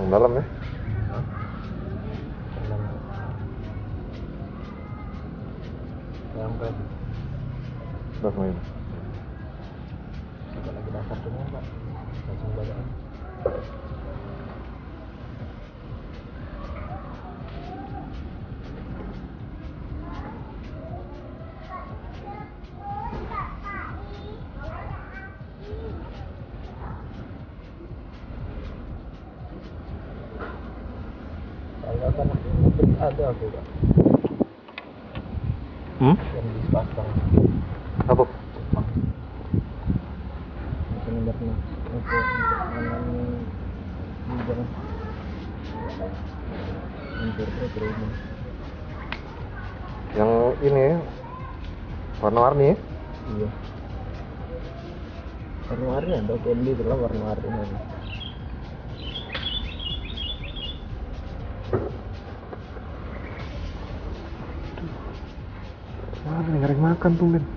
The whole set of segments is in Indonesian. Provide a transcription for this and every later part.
dalam ya. Sampai Udah semuanya. juga lagi dasar semua Pak, langsung bacaan. Kalau kan ada aku Pak, yang di Sepasang Apa? Jepang. Bisa nembaknya untuk menangani hujan hampir terus. Yang ini warna-warni ya? Iya. Warna-warni ada candy itu lah warna-warni. Wah, ini ngering makan tuh, Ben.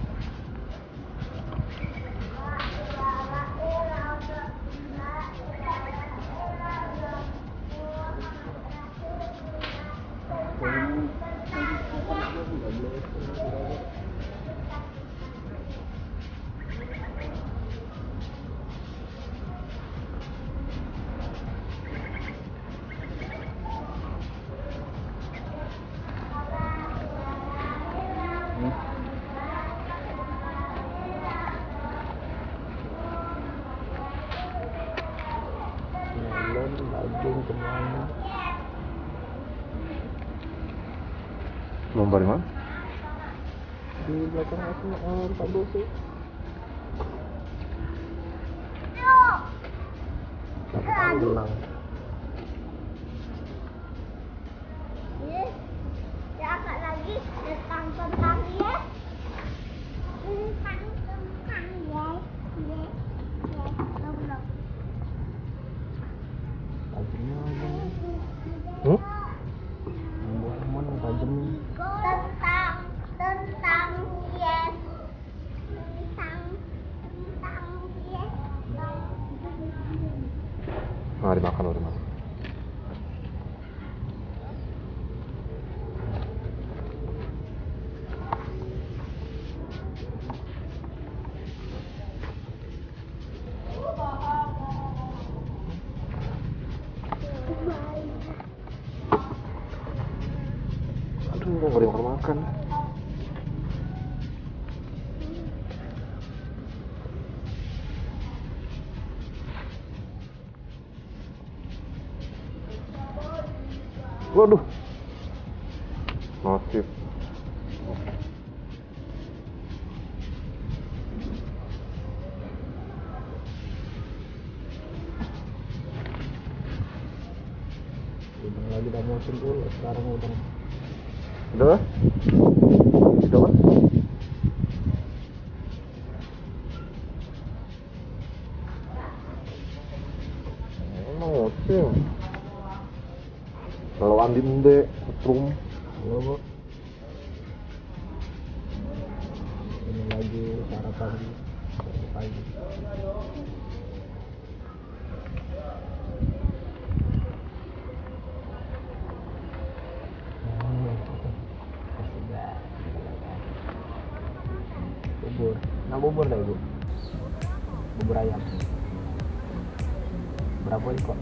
Melon, daging, semuanya. Lomba di mana? Di belakang aku Pak Dosi. Bilang. Ya agak lagi tentang ya. Tentang ya. Belum. Tajamnya apa? Hmm? Buat mana tajamnya? Tentang yes. Tentang yes. Nah, dimakan loh, dimakan. Aduh, nggak dimakan-makan. Waduh. Nasib. Udah lagi udah musim dulu, sekarang udah. Udah? Udah kan? Emang musim. Kalau Andi Mende, setrum. Halo Bu. Ini lagi sarapan pagi. Bubur. Nah bubur dah Ibu. Bubur ayam. Berapa ekor?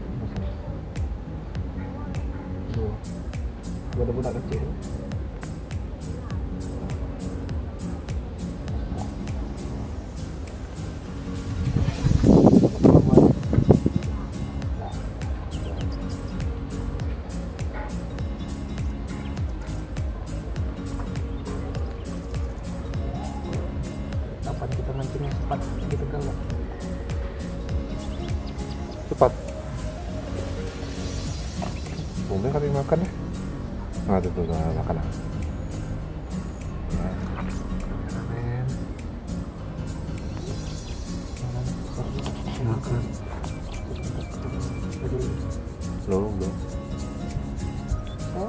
Dua. Dua ada budak kecil. Kapan kita mancingnya cepat di Tegal Pak? Cepat. Bumbu kali makan ya. Nah, itu tuh makan. Makan. Belum. Oh,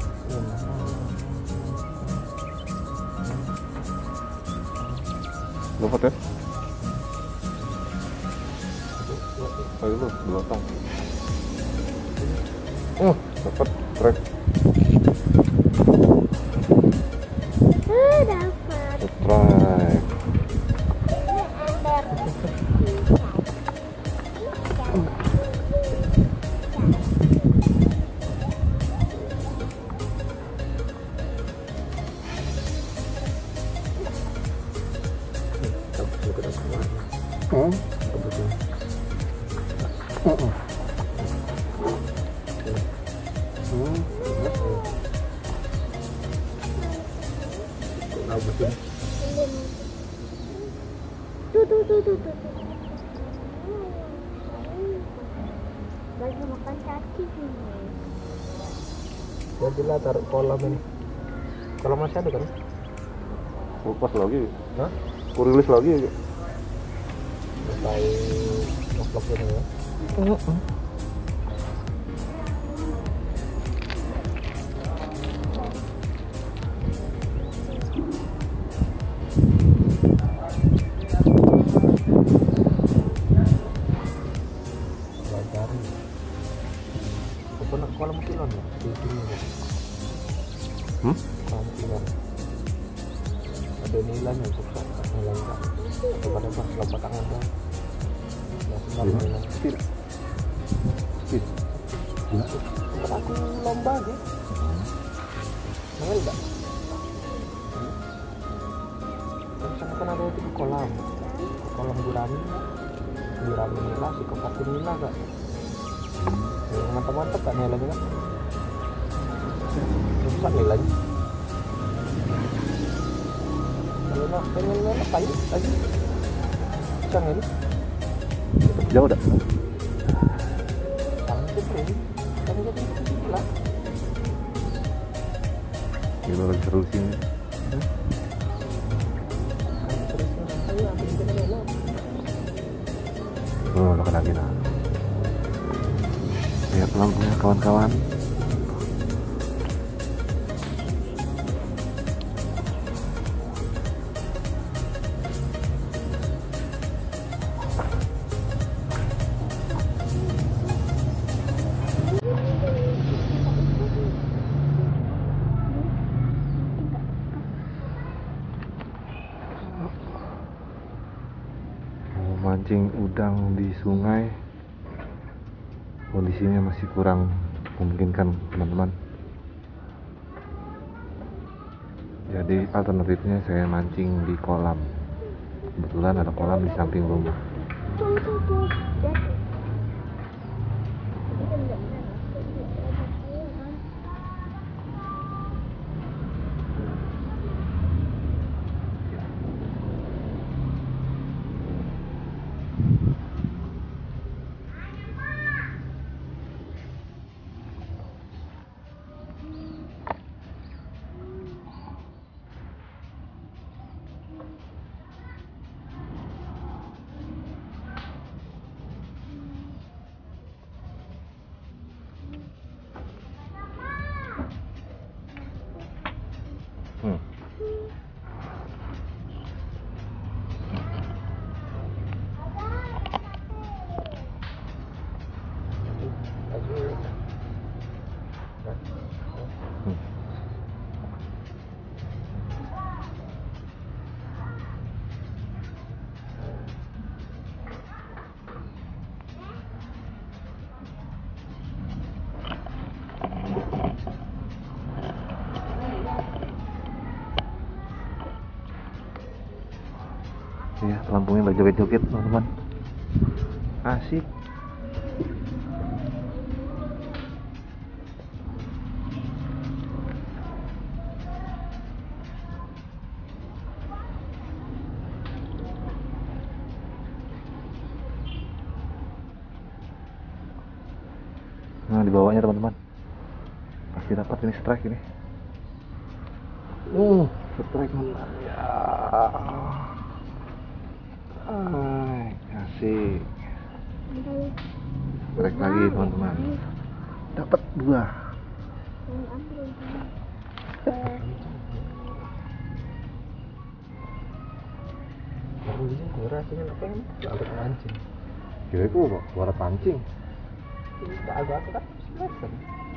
Lupa ya? Ayo lu, belotong. Dapat strike. Dapat. Strike. Tuh. Lagi makan cacing ini. Jadilah taruh kolam ini. Kolam masih ada kan? Lepas lagi. Hah? Kurilis lagi. Sampai vlog ini ya. Pelajari. Aku pernah kolam kilon ya di sini ya. Kolam kilon. Ada nilainya susah, nilai enggak. Coba pas lompat tangan dong. Speed. Tempat aku lomba aja. Nangil enggak? Sana kan ada di kolam. Kolam gurami. Gurami nila, si kapatin nila kak. Yang mantap-mantap kak nilainya kan. Susah nilainya. Kalau nak pengen nilai lagi. Jangan ini. Jauh dah. Tangan itu kan jadi lah. Gila lagi seru sini. Makan lagi nah. Lihat lampunya kawan-kawan. Mancing udang di sungai, kondisinya masih kurang memungkinkan teman-teman. Jadi alternatifnya saya mancing di kolam. Kebetulan ada kolam di samping rumah. Ya, lampunya berjoget-joget teman-teman. Asik. Nah, di bawahnya teman-teman. Pasti dapat ini strike ini. Strike teman. Ya. Asik. Strike lagi teman-teman. Dapat 2. Gue rasanya pengen agak mancing. Kira itu suara pancing. Agak kan selesai.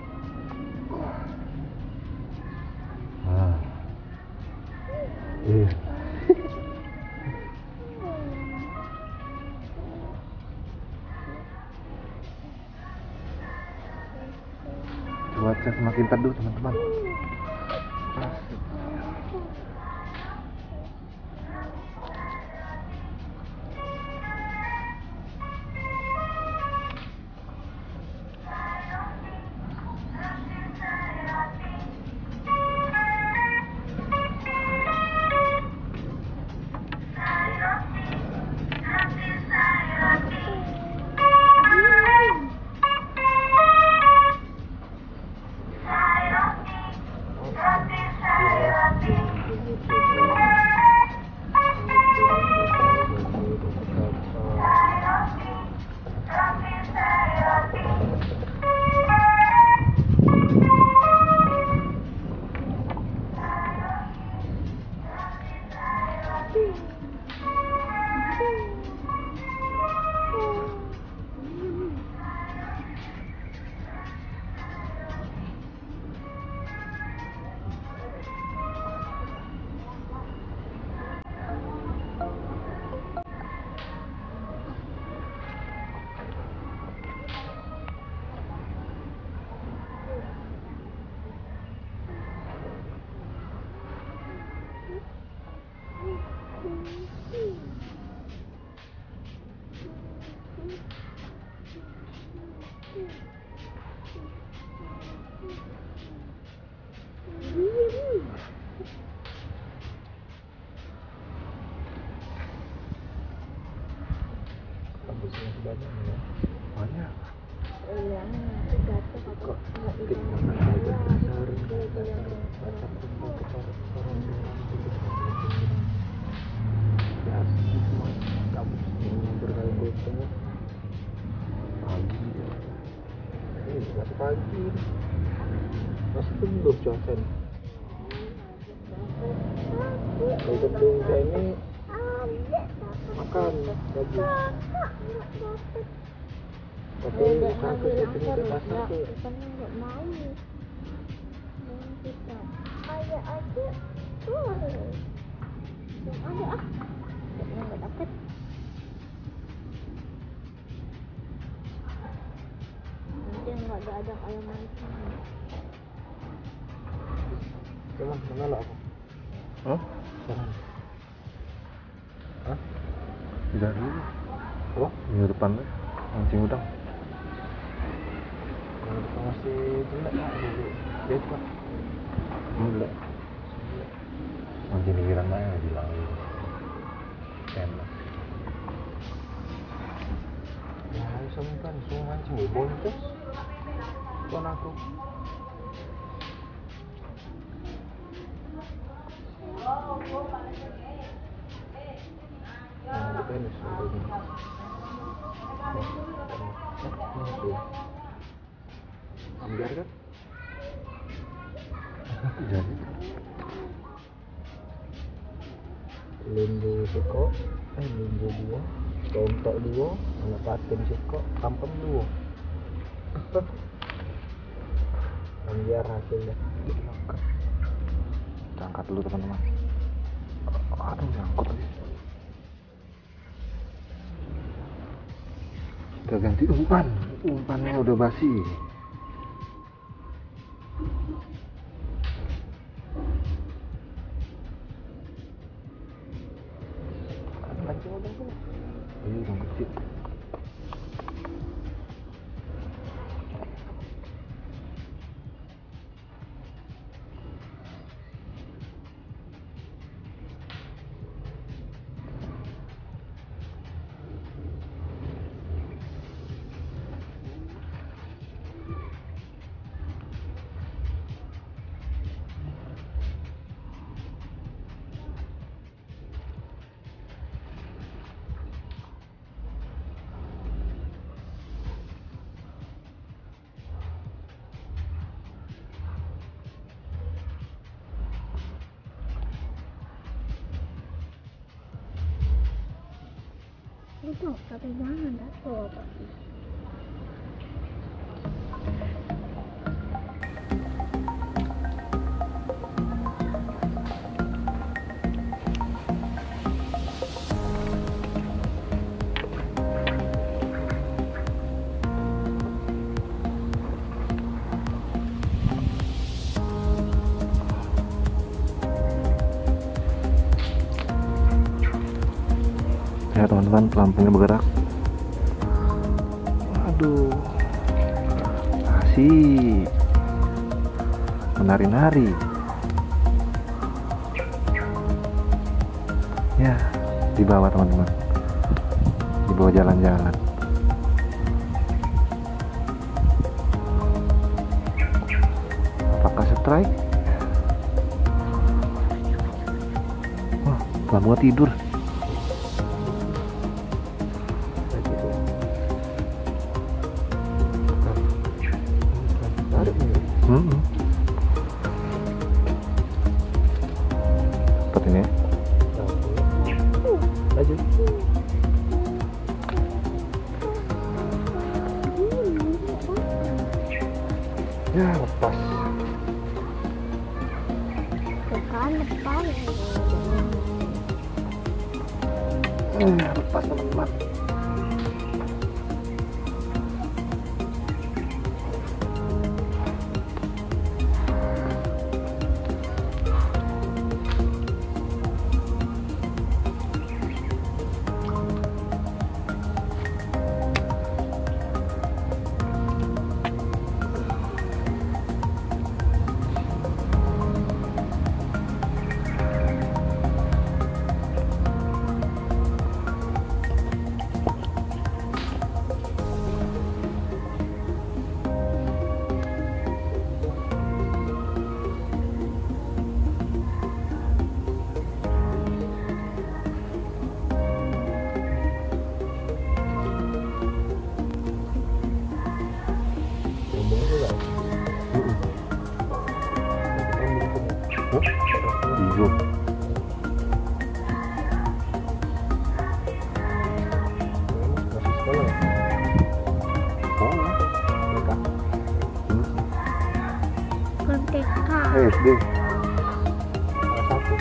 Iya. Cuaca semakin teduh teman-teman. Habisnya banyak ya. Banyak. Yang nanti jatuh Kok nggak tik ikan. mana ada dasar baca tentang orang ya semua kamu semua berkali gotong Pagi. ini masih pagi masih teduh cuaca nih. Kalau teduh kayak ini makan bagus tapi aku setting ke pasar tuh Ikannya nggak mau. Mau kita. Ayah aja. Ada ah. Nggak dapet. Nanti nggak ada ayam mancing. cuman mana lah aku Hah? jangan hah Tidak dulu. oh Minggu depan deh. Mancing udang. yang depan masih jelek lah dulu dia itu pak Enggak. Mancing pinggiran aja di laut. Enak. ya sama kan semua mancing ya boncos kan aku yang di tenis ada ini ambiar kan Jadi limbu siko limbu dua tontok dua anak patin siko tampem dua ambiar hasilnya kita angkat dulu teman-teman. Aduh, nyangkut lagi. Kita ganti umpan. Umpannya udah basi. pancing udang pun Ini udang kecil. Itu tapi jangan jatuh apa. teman-teman, pelampungnya bergerak. Aduh, asik, menari-nari. Ya, di bawah teman-teman, di bawah jalan-jalan. Apakah strike? Wah, pelampungnya tidur. Seperti ini. Lanjut. Ya, lepas. Depan. Lepas teman-teman. Hijau. Masih sekolah ya? Oh, Mereka. Merdeka. SD. Salah satu.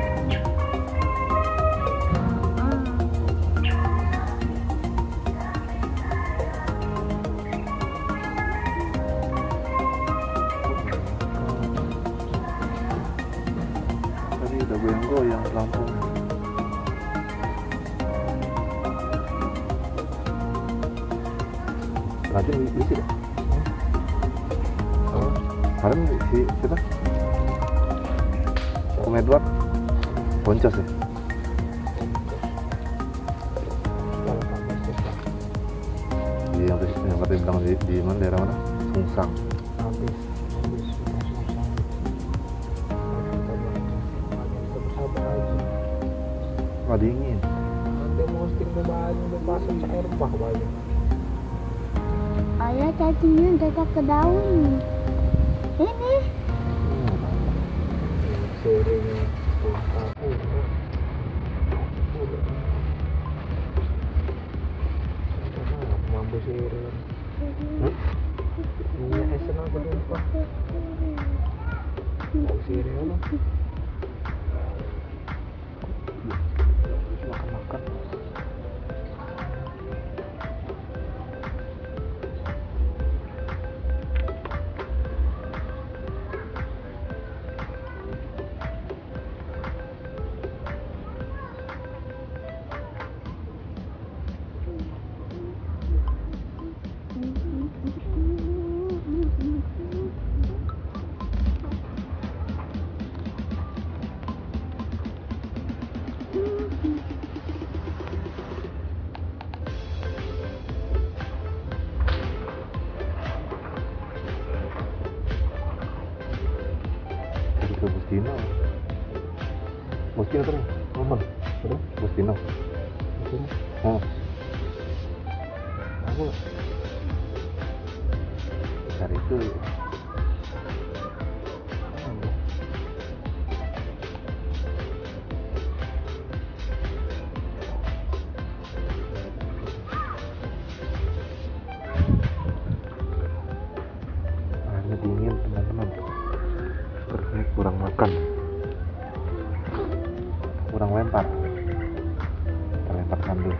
Tadi udah goyang-goyang pelampung. Rajin isi deh. Oh, Kemarin si siapa? Om Edward boncos ya. kalau kamu suka. Yang katanya bilang di mana, daerah mana? Sungsang. Habis susah. Kita bersabar aja. Wah, dingin. Nanti posting tuh banyak, udah pasang air bah banyak. Ayah cacingnya dekat ke daun. Ini. Sering aku. Mampu sering. Ini esen aku lupa. Mau sering apa? Makan. Ke Bustino. Bustino terus. Ngomong. Terus? Bustino. Sini. Oh, Aku cari itu. Airnya dingin teman-teman. Perutnya kurang makan. Kurang lempar. Kita lempar sambil.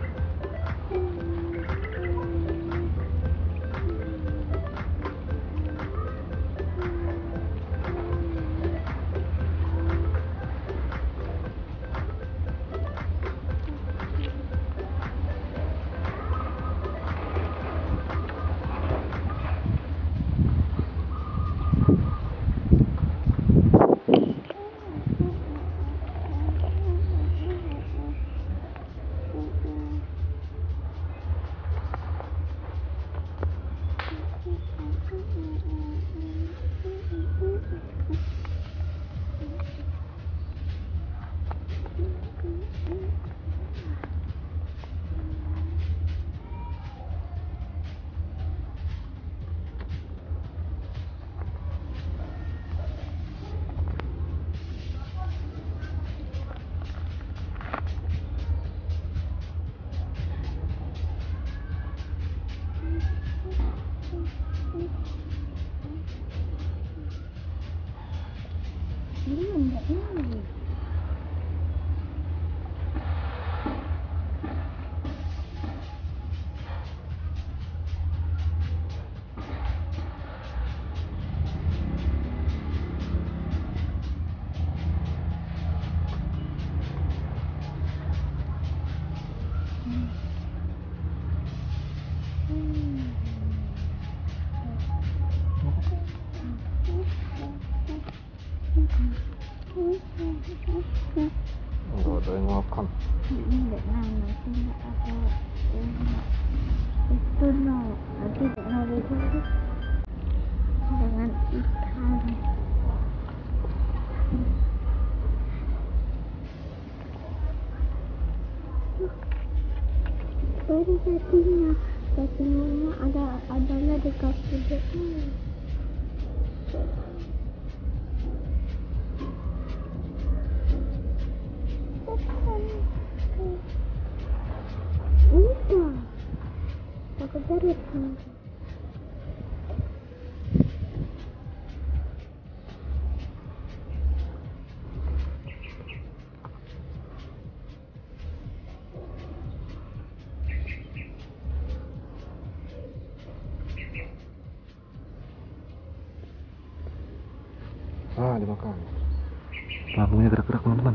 sering makan. Enggak nana sih, enggak ada yang itu no, nanti enggak ada itu dengan ikan. Baru settingnya adanya di kaki dia. Udah, aku cari kan. Dimakan. Lampunya gerak-gerak teman-teman.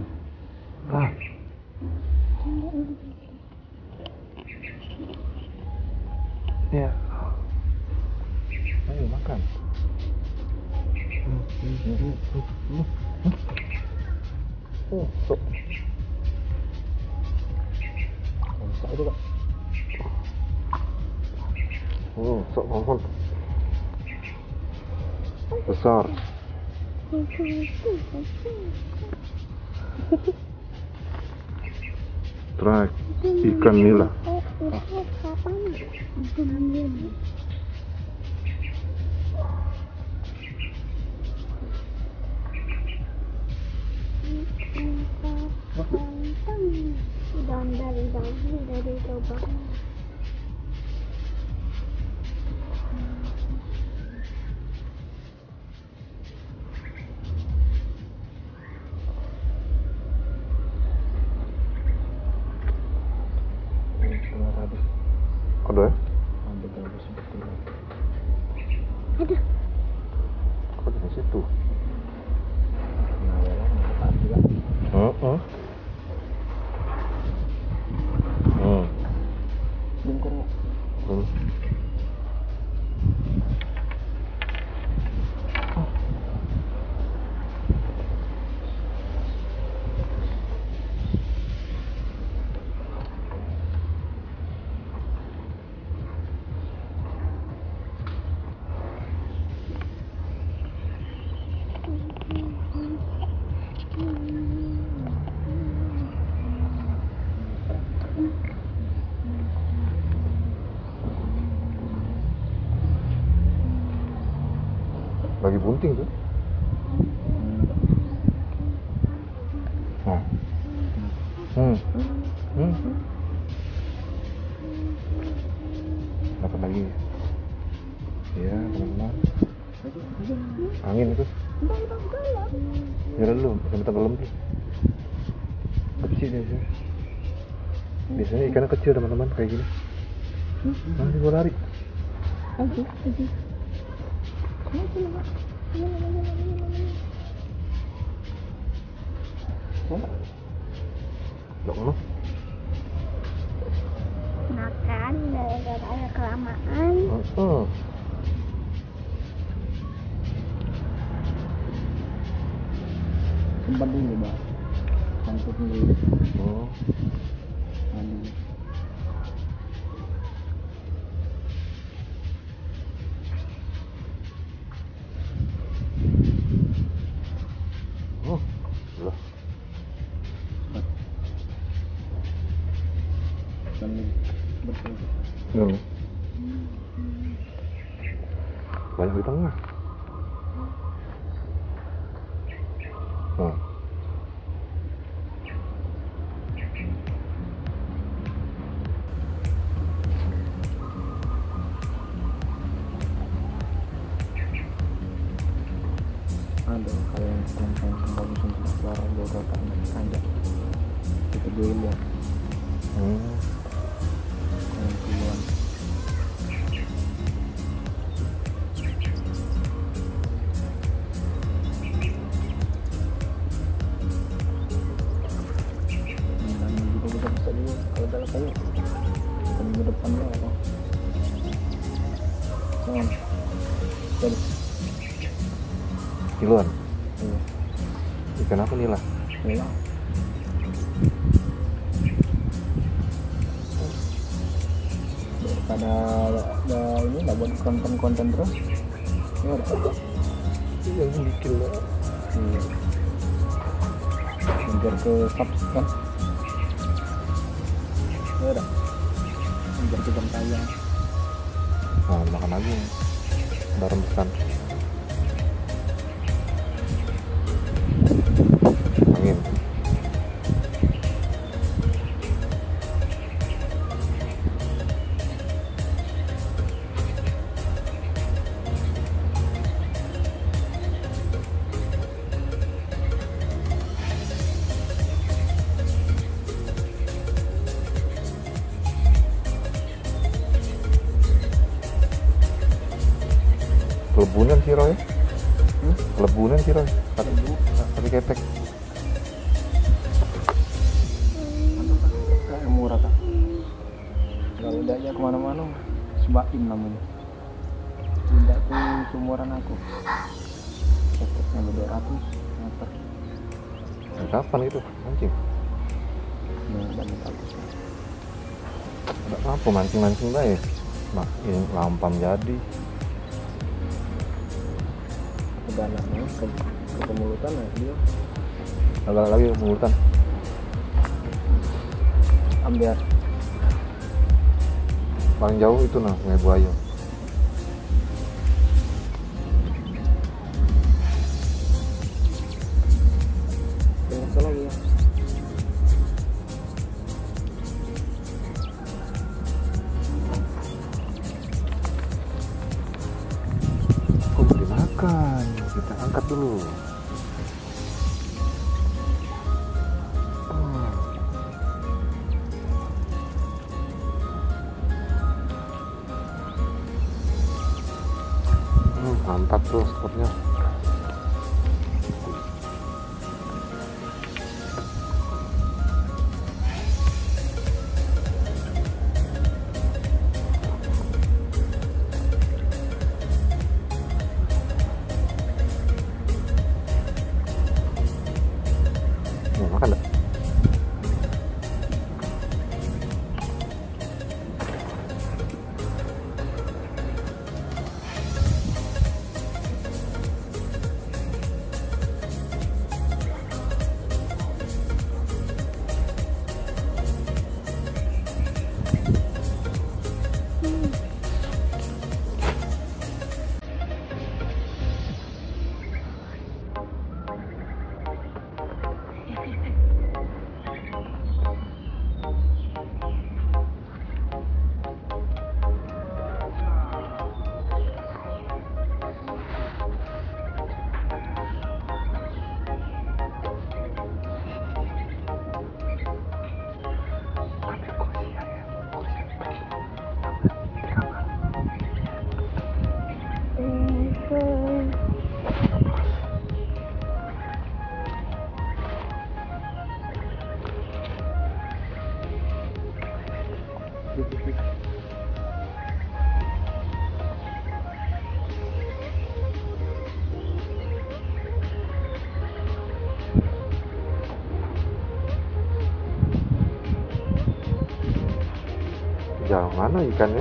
Ya. Ayo makan. Sok. Bisa itu kak. Sok teman-teman. Besar. Try ikan nila. Dan dari coba. Ada ya? Ada berapa sebetulnya? Ada. Kok di situ? Nah, ya lah, nggak tahu juga. Bungkung. Lagi bunting tuh. Dapat lagi. Ya teman-teman. Angin itu. Ya dulu, sampai tenggelam tuh. Kecil dia. Biasanya ikannya kecil teman-teman kayak gini. Nanti gua lari. Makan gara-gara kelamaan. Simpan dulu bang, sangkut dulu. Banyak di tengah. Ada kalau yang bagus untuk suara bodoh aja kita gue lihat yang keluar dan juga bisa dulu kalau dalam kayu minggu depannya apa jadi kiloan. iya Ikan apa nila? iya daripada ini nggak buat konten-konten terus ya udah. yang bikin lah. Iya. Ngejar ke subs kan ya udah, ngejar ke jam tayang. Nah, makan lagi udah rembesan angin. Kelebunan sih Roy. Kelebunan sih Roy. Tapi ketek. Kayak murah kak. Kalau udah aja kemana-mana, sebaim namanya. Tidak tuh seumuran aku. Keteknya 200 meter. Kapan itu mancing? Udah bagus. Ada apa mancing-mancing baik? Nah, ini lampam jadi. Udah anaknya ke pemulutan ya dia. Agak lagi pengurutan. Ambil Paling jauh itu nah, Sungai Buaya. Tinggal lagi ya. Kok belum dimakan? Kita angkat dulu. Mantap tuh spotnya. Mau makan enggak? Jauh mana ikannya?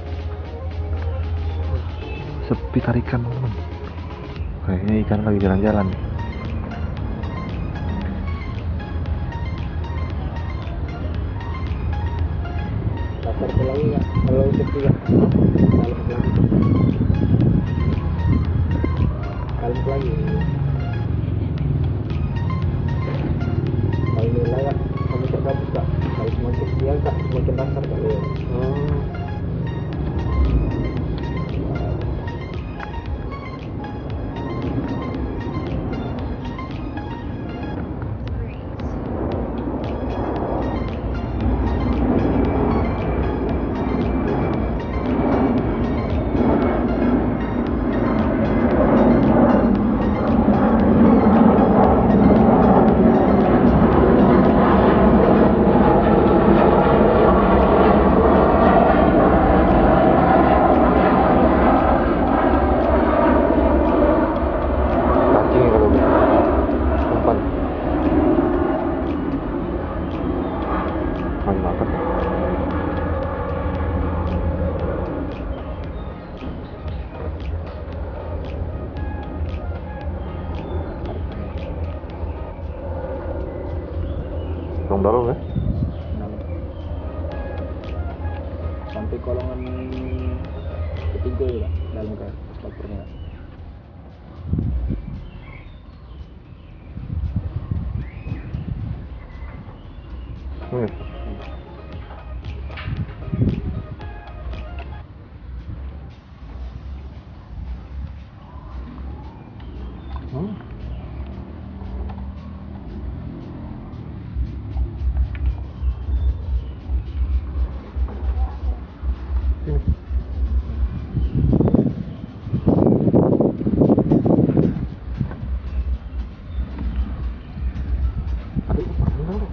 Sepi tarikan teman. Kayaknya ikan lagi jalan-jalan. Pasar lagi ya. Kalau sepi ya. Kalem lagi. Kalau nilai ya, kamu terbagus kak. Kalau semakin siang kak, semakin pasar kak. dalam ya. dalam sampai kolongan ketiga ya dalam ke dapurnya. Ini. Sini. Aduh, mana lu?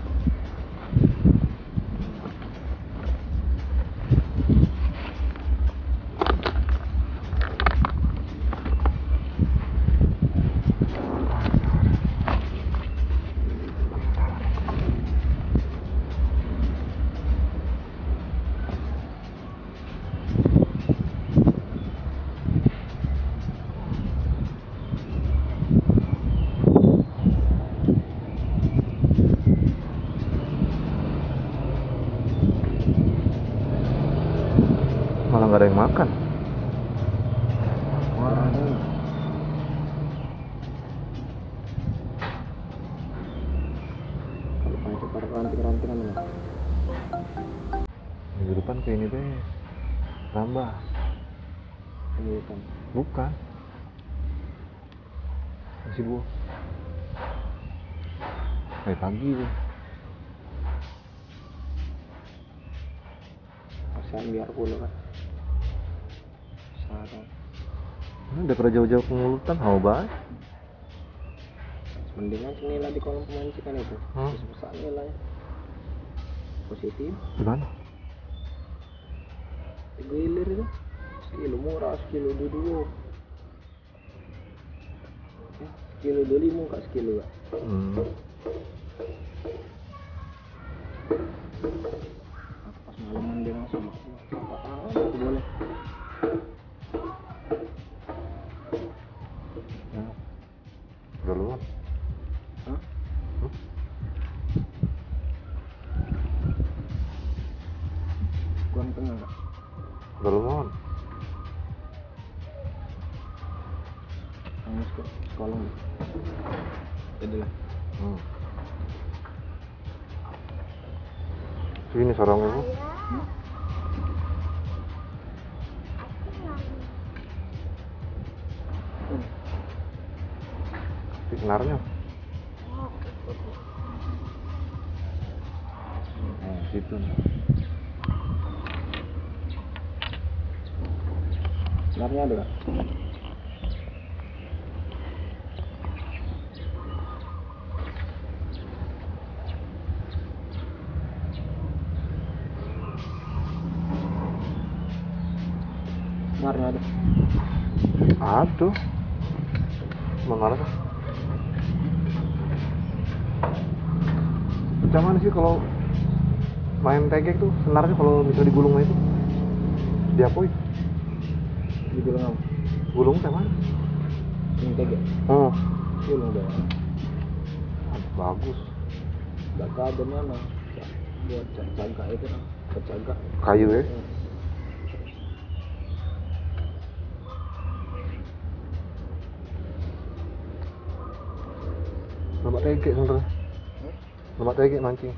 Malah nggak ada yang makan. Orang ini kalau pakai para ranting-rantingan ini Minggu depan kayak ini deh. Nambah. bukan Bukan. Masih buah. Kayak pagi deh. kasihan biar pula kan sarang Ini daripada jauh-jauh ke Ngulutan, hawa banget. mendingan nilai di kolom pemancikan itu besar nilai positif Di mana? gilir itu sekilo murah sekilo dulu sekilo 25 kak sekilo kak pas malaman dia langsung apa aku boleh Udah luar. hah? Kurang tengah kak Udah luar. yang sekolah jadilah Sini sarangnya bu. Di senarnya. Situ. senarnya ada kak senarnya ada Aduh. Mana kah? Jangan sih kalau main tegek tuh senarnya kalau bisa digulung itu diapoi. dibilang apa? Gulung teh mana? Ini tega gulung dong Bagus. gak ada mana buat cagak itu kan cagak Kayu ya. Lemak tegek sebenarnya. Lemak tegek mancing.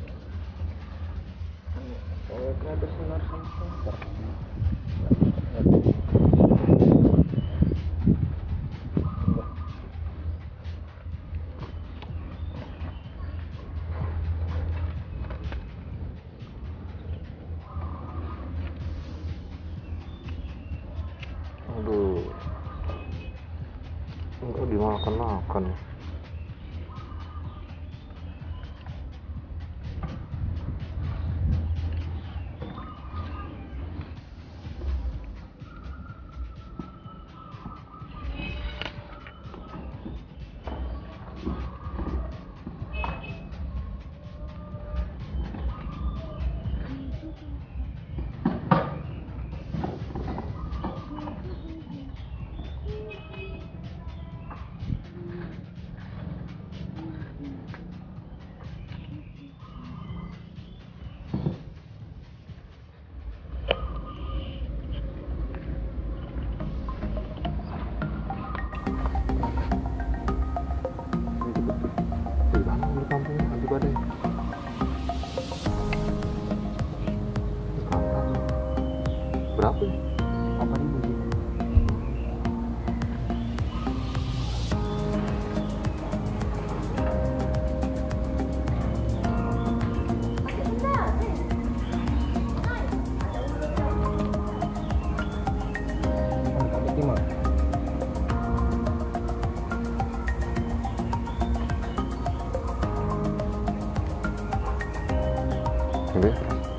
kalau ada senar sama Aduh. Enggak dimakan-makan. Di mana di kampung anti badai? Berapa? 8.000 sih. Oke.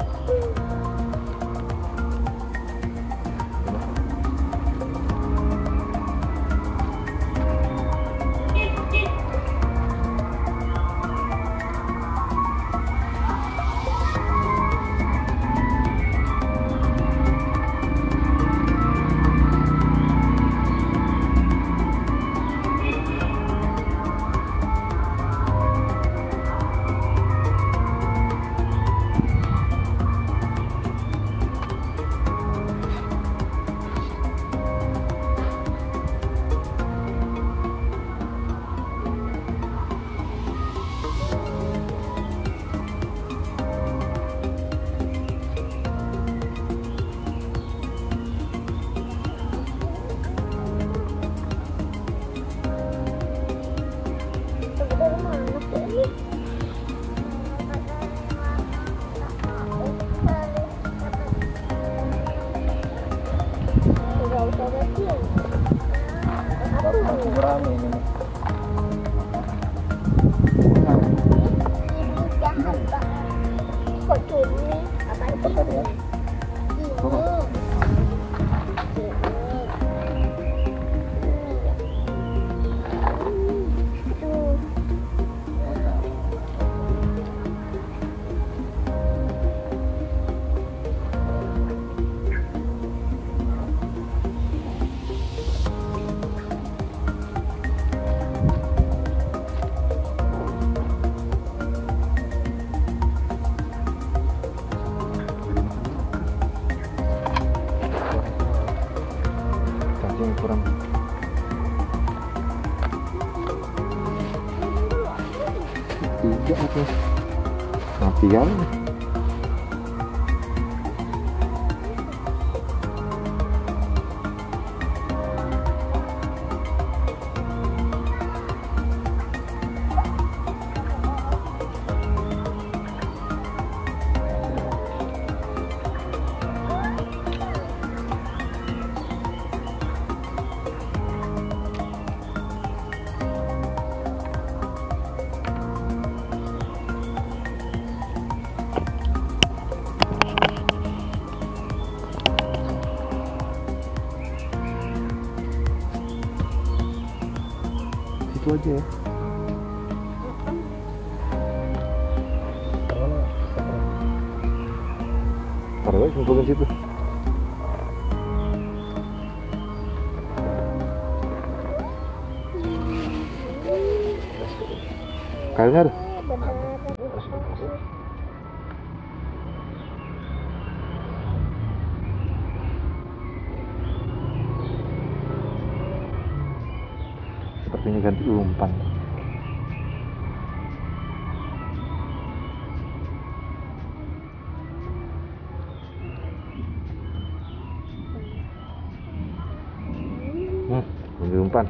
Rame ini. Kok cumi? Apa itu? Tadi ya? Cacing kurang. Tiga itu. Matian. Itu aja ya. Taruh aja kumpulin situ. Kayaknya ada. Sepertinya ganti umpan. Ganti umpan.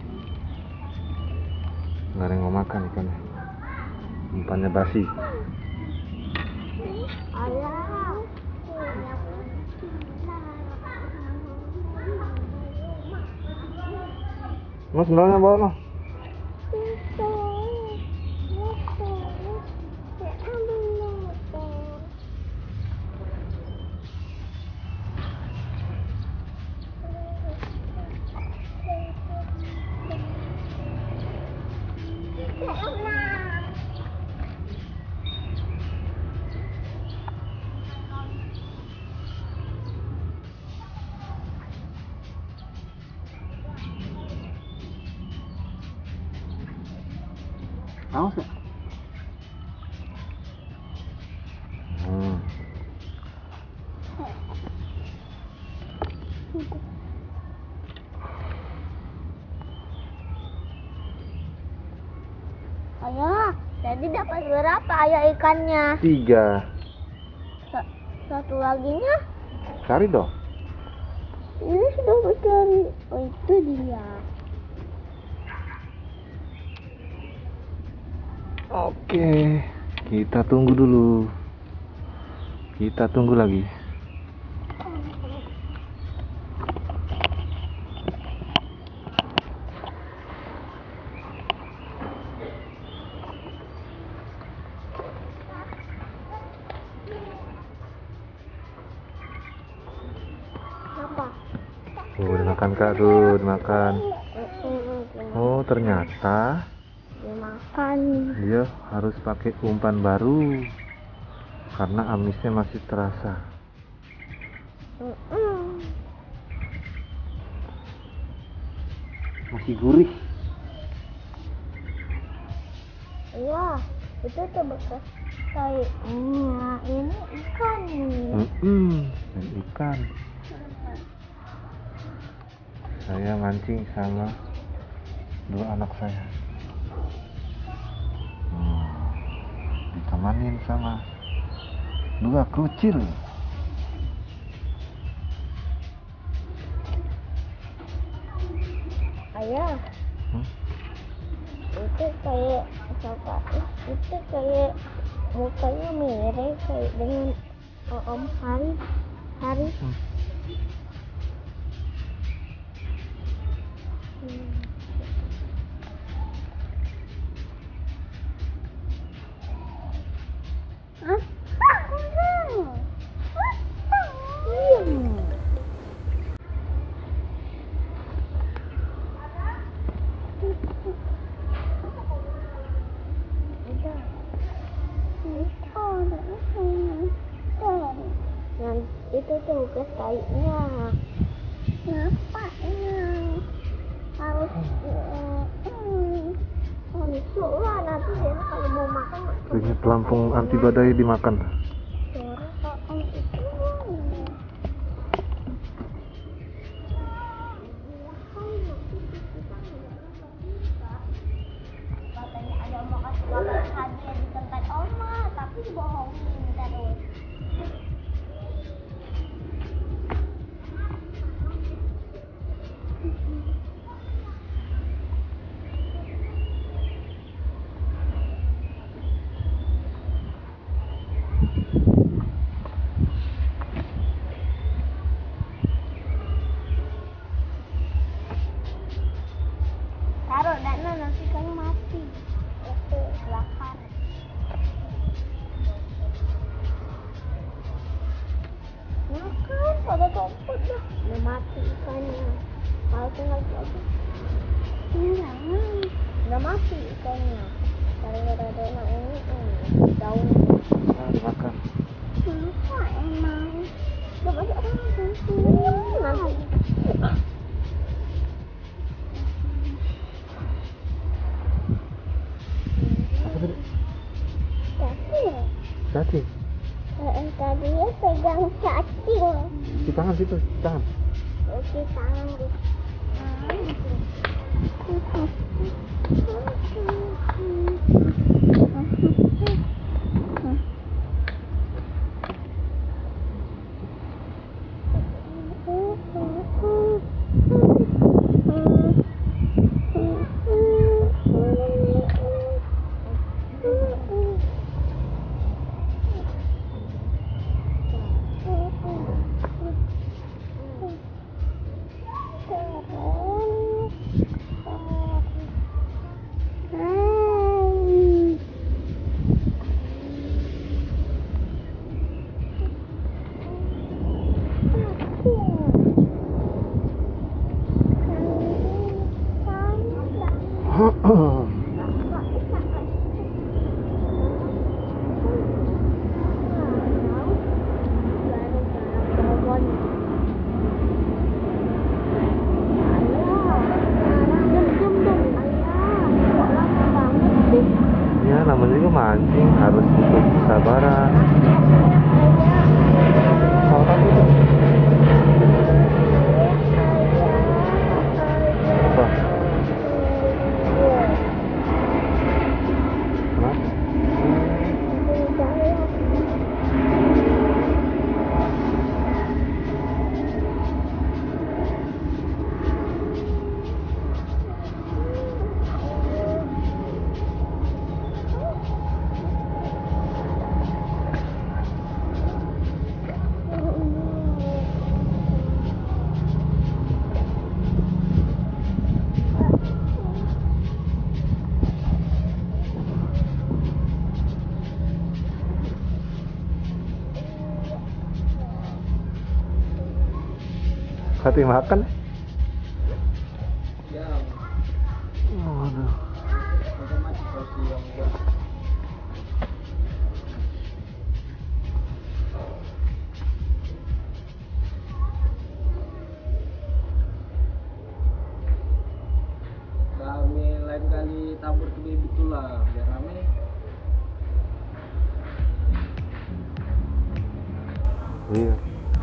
Nggak ada yang mau makan ikannya. Umpannya basi. Mas sendalnya bawa mas. Awas ya. Ayah, jadi dapat berapa ayah ikannya? 3. Satu laginya? Cari dong. Ini sudah bercari. Oh, itu dia. Oke, kita tunggu dulu. Kita tunggu lagi. Apa? Tuh, dimakan Kak, tuh, dimakan. Oh, ternyata Dimakan. dia harus pakai umpan baru karena amisnya masih terasa. Masih gurih. Iya, itu tuh bekas kayak ini ikan nih. Dan ikan. Saya mancing sama 2 anak saya. Ditemanin sama 2 krucil. Ayah, itu kayak apa? Itu kayak mukanya mirip kayak dengan Om Haris. Hah? Nah, itu tuh bekas kayunya. Ngapain? Harus lah nanti dia kalau mau makan. Ini pelampung anti badai dimakan. Katanya ada mau kasih makan hadiah di tempat oma, tapi bohongin terus. Taruh dana nanti kan mati. Itu bakar. Makan pada tompot dah. Udah mati ikannya. Kalau tinggal lagi. Udah mati ikannya. Gara-gara dana ini daun. Nah, dimakan. Kenapa emang? Coba aja orang nanti. Apa tadi? Cacing. Cacing. Tadi ya pegang cacing. Di tangan situ, di tangan. Oke, tangan di. Ya, namanya juga mancing harus butuh kesabaran. Salah satu itu. Apa? Hati-hati makan. Ya, Waduh. macam-macam porsi yang enggak. Kami lain kali tabur ke bibit tuh lah, biar rame. Iya.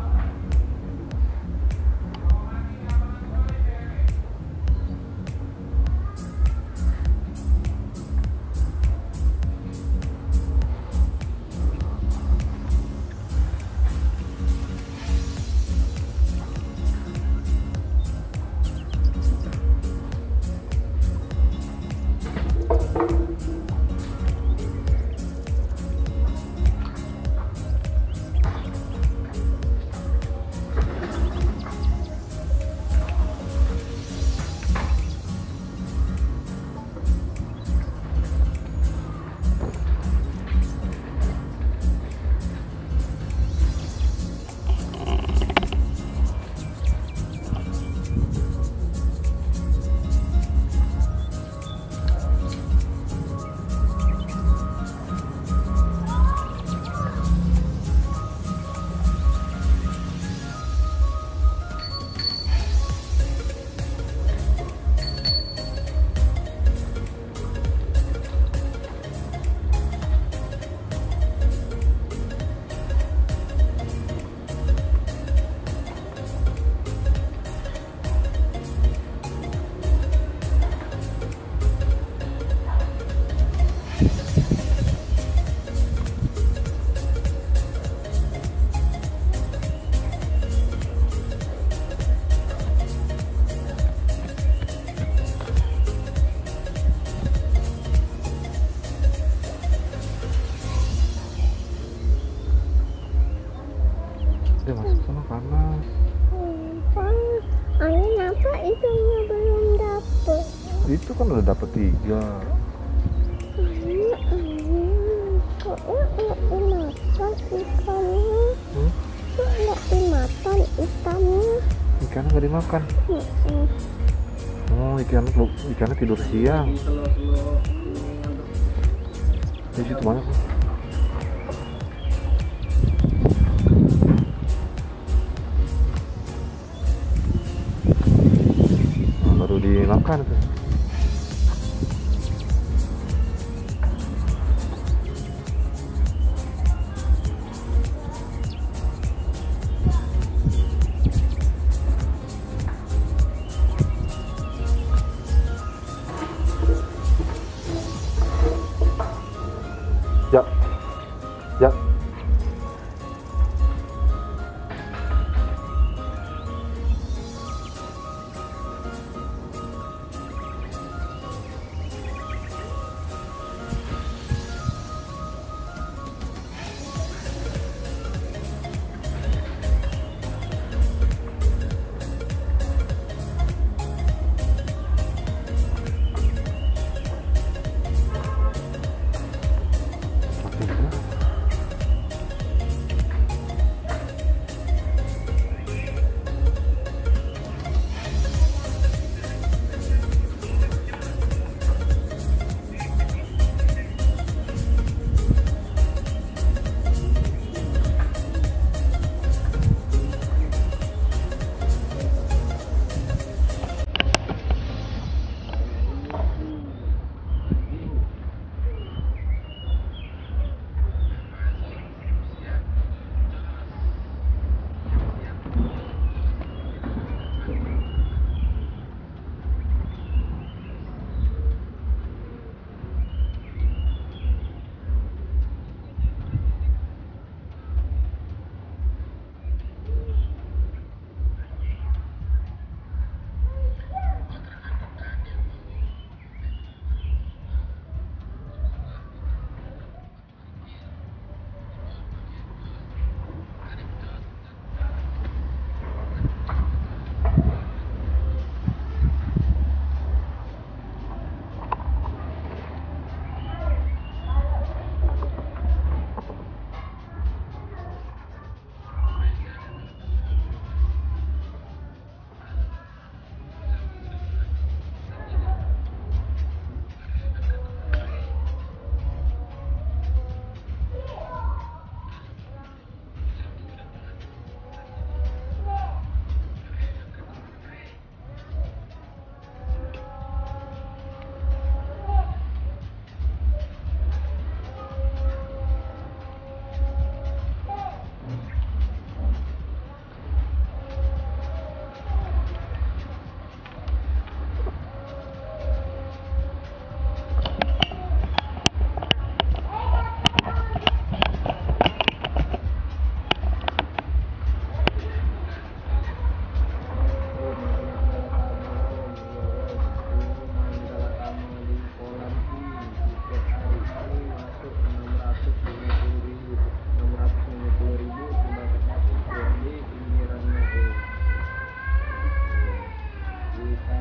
Dia masuk sana panas. Panas. Angin apa ikannya belum dapet? Itu kan udah dapet 3. Kok nggak dimakan ikannya? Kok nggak dimakan ikannya? Ikannya nggak dimakan. Oh, ikannya tidur siang. Di telur-telur ini ngantuk. Di situ banyak. Nah, baru dimakan tuh. Ya, ya.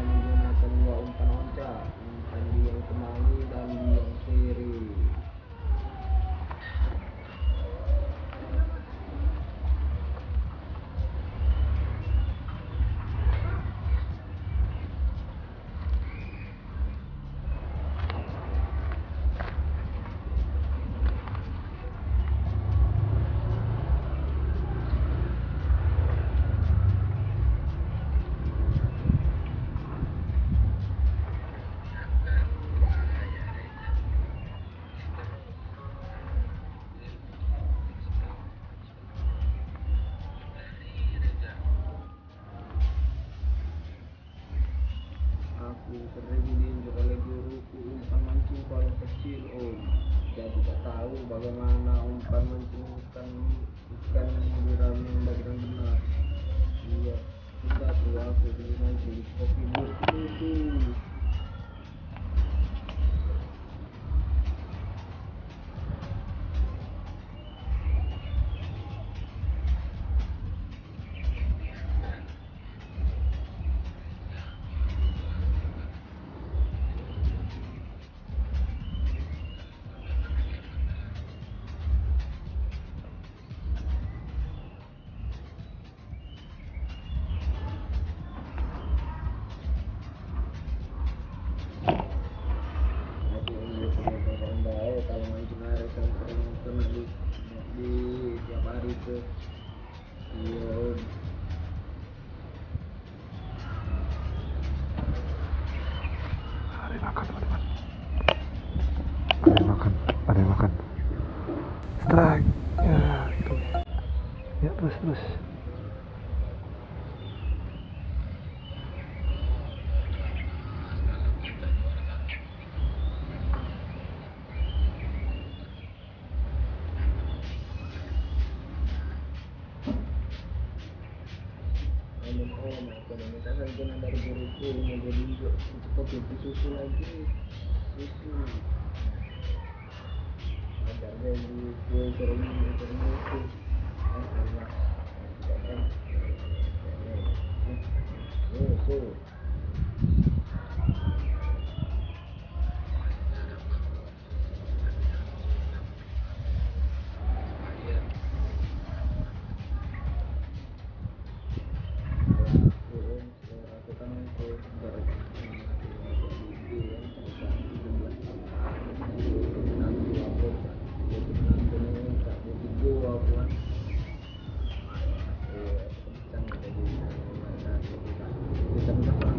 menggunakan dua umpan onca, umpan biang kemangi dan biang siri. Aku sering diinjak oleh guruku umpan mancing paling kecil om. Jadi tak tahu bagaimana umpan mancing ikan gurame yang bagian benar. Iya, sudah tuh aku dulu mancing di kopi bus itu. Kalau mancing air sampai kena di tiap hari ke iya om. Ada yang makan teman-teman, ada yang makan, ada yang makan. Strike ya, itu ya, terus Om aku misalkan kena dari guruku mau jadi untuk kopi susu lagi susu ajarnya di kue sering itu Allah susu. Kita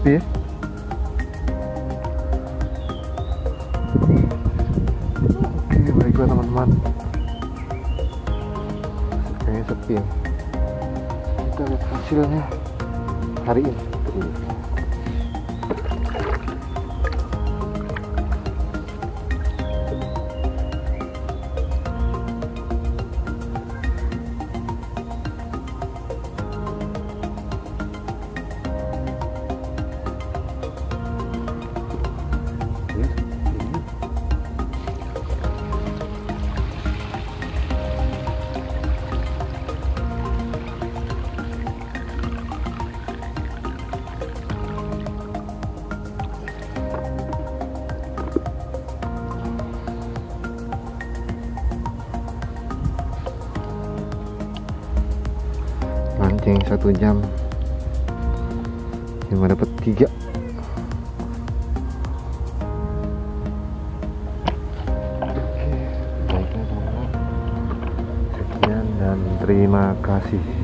sepi ya. Oke, baiklah teman-teman, kayaknya sepi ya. Kita lihat hasilnya hari ini. Mancing 1 jam cuma dapat 3. Oke, baiklah teman-teman, sekian dan terima kasih.